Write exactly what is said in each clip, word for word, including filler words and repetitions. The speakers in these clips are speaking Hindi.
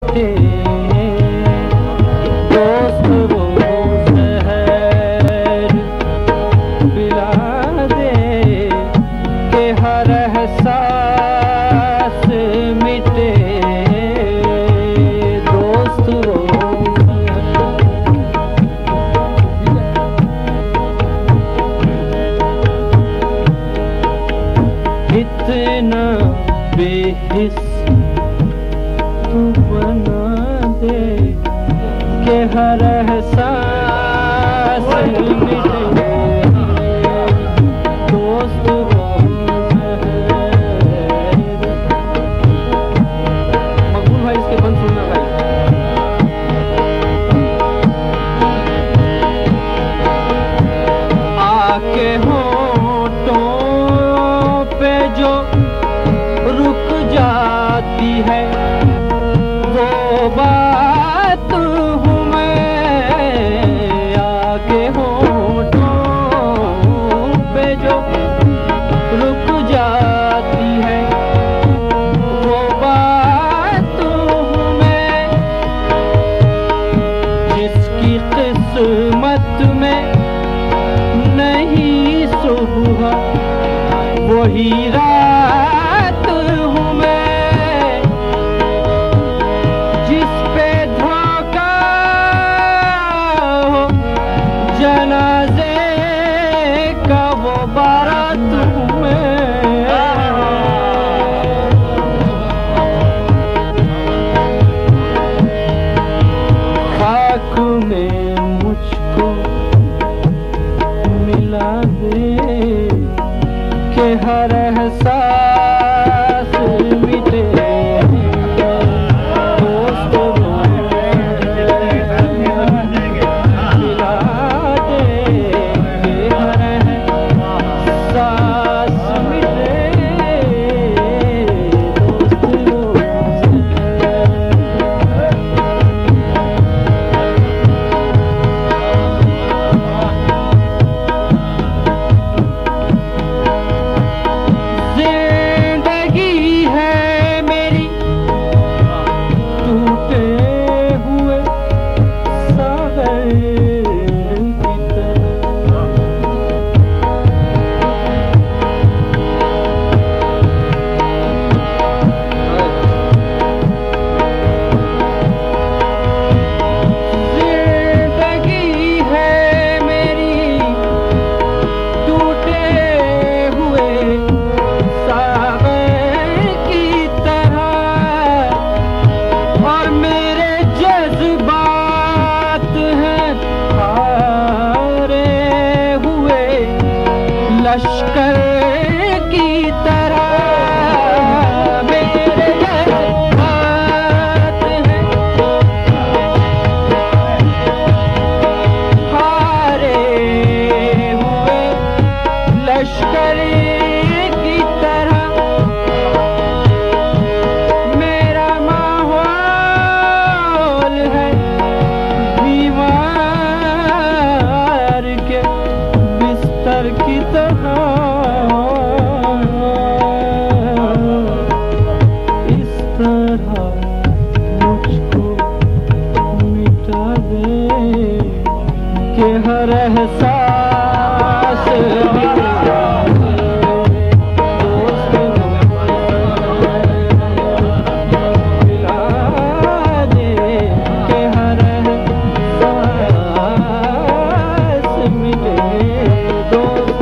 मिटे दोस्त वो जहर पिला दे के हर एहसास मिटे दोस्त वो इतना बेहिस तू बना दे के हर एहसास मिटे दोस्त वो मकबूल भाई इसके बंद सुनना भाई। आके होठों पे जो रुक जाती है वो बात हूँ मैं। आके होठों पे जो रुक जाती है वो बात हूँ मैं। जिसकी किस्मत में नहीं सुबह वही रात हूँ मैं। जिस पे धोखा हो जनाजे का वो बारात हूँ मैं। खाक में मुझको मिला दे के हर एहसास मिटे दोस्त वो मिला दे के हर एहसास मिटे दोस्त वो लश्कर की तरह मेरे जज्बात हैं हारे हुए लश्कर की तरह। मेरा माहौल है बीमार के बिस्तर की तरह। इस तरह मुझको मिटा दे के हर एहसास मिटे दोस्त मिला दे के हर एहसास मिटे दोस्त।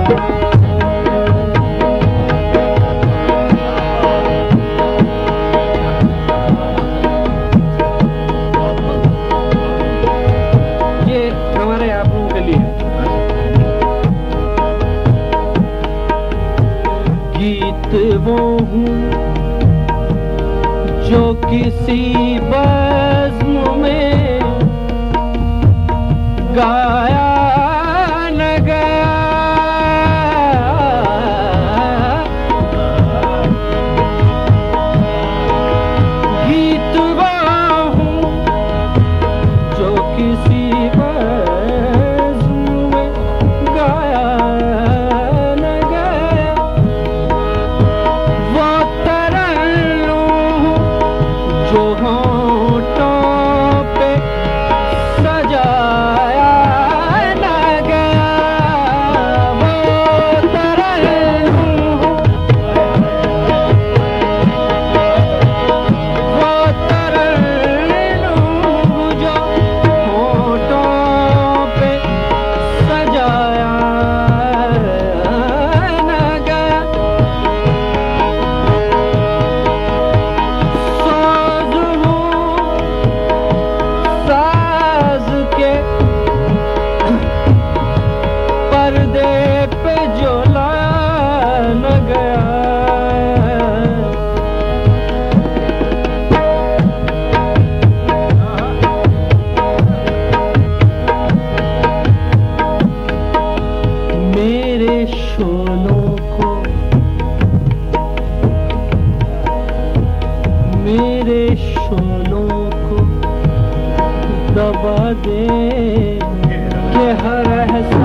ये हमारे आप लोगों के लिए गीत वो हूँ जो किसी बज़्म में गाया न गया। गीत वो हूँ जो किसी बज़्म में गाया न गया। वो तरन्नुम जो हो दबा दे के हर